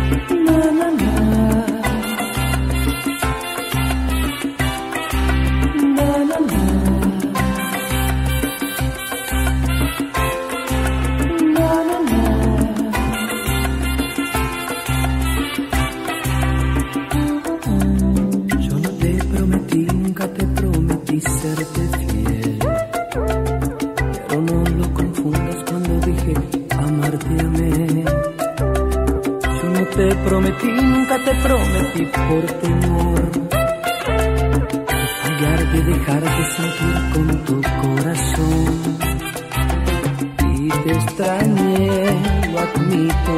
Serte fiel, pero no lo confundas cuando dije amarte amé. Yo no te prometí, nunca te prometí por temor de fallarte, dejarte sentir con tu corazón. Y te extrañé, lo admito,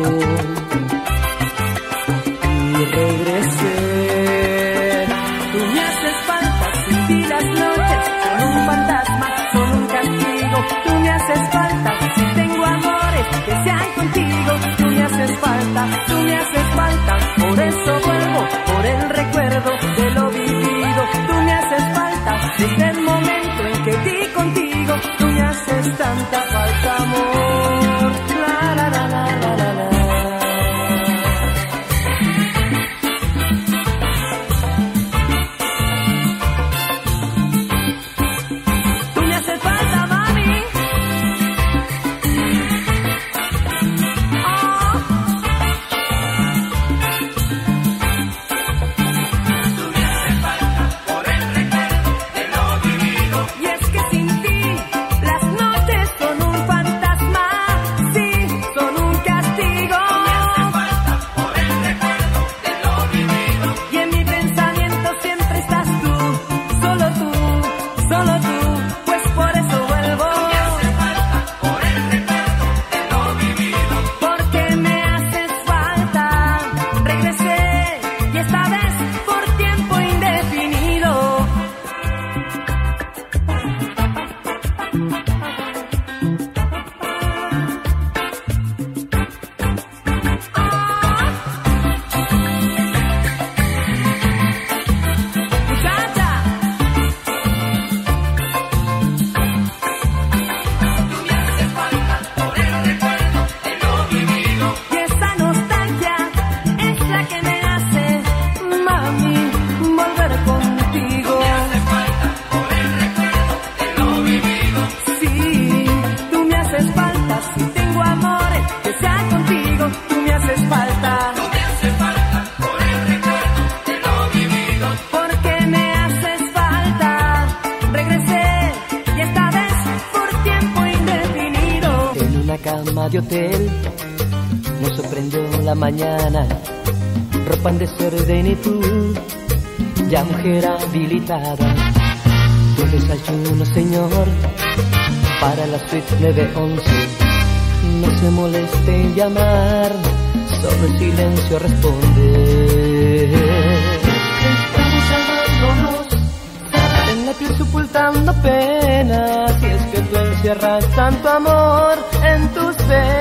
y regresé. Tú me haces falta, sin ti las noches son un fantasma, son un castigo. Tú me haces falta, si tengo amores que sean contigo. Tú me haces falta, tú me haces falta, por eso vuelvo, por el recuerdo de lo vivido. Tú me haces falta, desde el momento en que di contigo. Tú me haces tanta falta, amor. La, la, la, la, la, la, la. De hotel, nos sorprendió la mañana, ropa en desorden y tú, ya mujer habilitada. Tu desayuno, señor, para la suite 911. No se moleste en llamar, solo en silencio responde. Estamos salvándonos, en la piel sepultando penas. Si es que tú encierras tanto amor en tus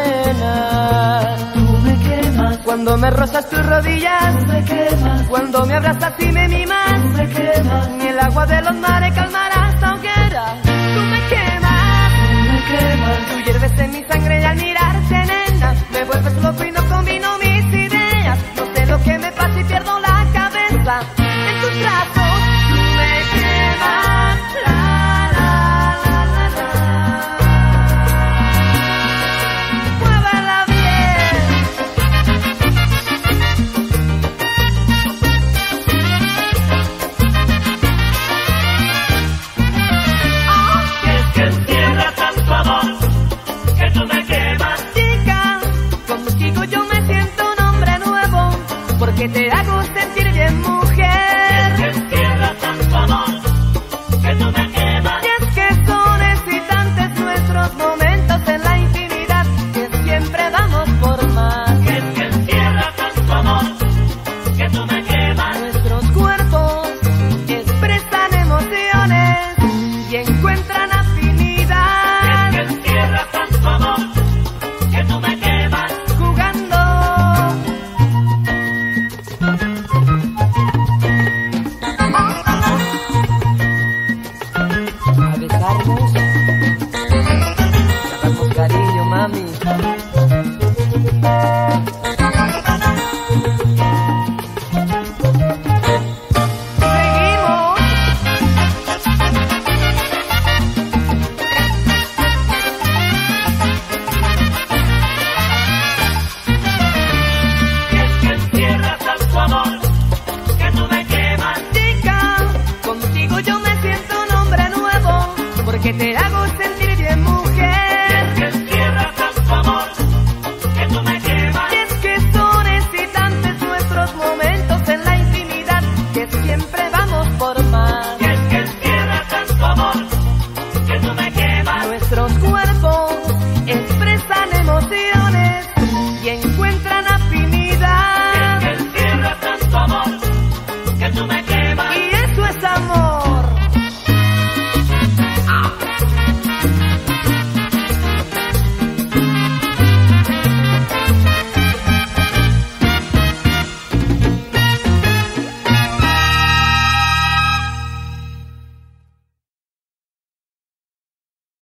venas. Tú me quemas cuando me rozas tus rodillas. Tú me quemas cuando me abrazas y me mimas. Tú me quemas ni el agua de los mares calmará esta hoguera. Tú me quemas, tú me quemas. Tú hierves en mi sangre y al mirarte, nena, me vuelves loco y no combino mis ideas. No sé lo que me pasa y pierdo la cabeza en tus brazos. Tú me quemas, la, la, la, la, la. Muévela bien. Es que encierra tanto amor que tú me quemas. Chica, contigo yo me siento un hombre nuevo, porque te